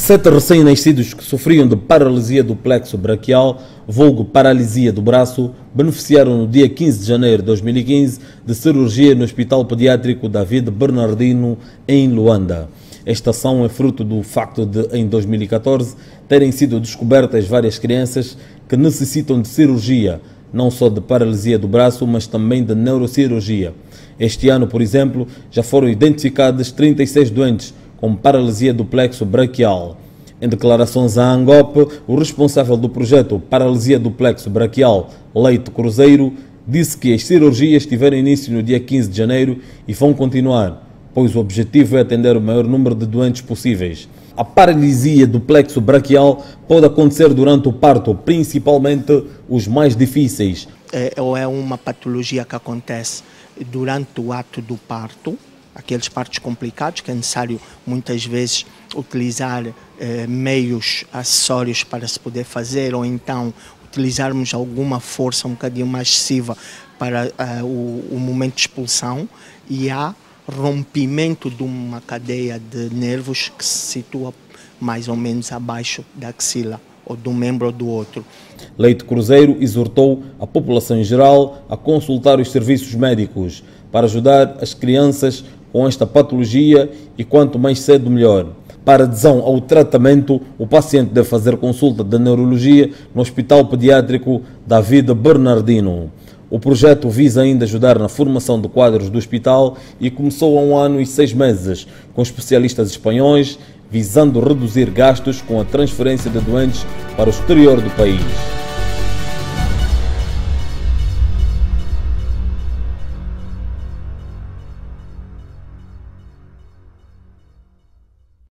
7 recém-nascidos que sofriam de paralisia do plexo braquial, vulgo paralisia do braço, beneficiaram no dia 15 de janeiro de 2015 de cirurgia no Hospital Pediátrico David Bernardino, em Luanda. Esta ação é fruto do facto de, em 2014, terem sido descobertas várias crianças que necessitam de cirurgia, não só de paralisia do braço, mas também de neurocirurgia. Este ano, por exemplo, já foram identificadas 36 doentes com paralisia do plexo braquial. Em declarações à ANGOP, o responsável do projeto Paralisia do Plexo Braquial, Leite Cruzeiro, disse que as cirurgias tiveram início no dia 15 de janeiro e vão continuar, pois o objetivo é atender o maior número de doentes possíveis. A paralisia do plexo braquial pode acontecer durante o parto, principalmente os mais difíceis. É uma patologia que acontece durante o ato do parto, aqueles partos complicados que é necessário muitas vezes utilizar meios acessórios para se poder fazer, ou então utilizarmos alguma força um bocadinho mais excessiva para o momento de expulsão, e há rompimento de uma cadeia de nervos que se situa mais ou menos abaixo da axila, ou de um membro ou do outro. Leite Cruzeiro exortou a população em geral a consultar os serviços médicos para ajudar as crianças com esta patologia e quanto mais cedo melhor. Para adesão ao tratamento, o paciente deve fazer consulta de neurologia no Hospital Pediátrico David Bernardino. O projeto visa ainda ajudar na formação de quadros do hospital e começou há 1 ano e 6 meses, com especialistas espanhóis, visando reduzir gastos com a transferência de doentes para o exterior do país.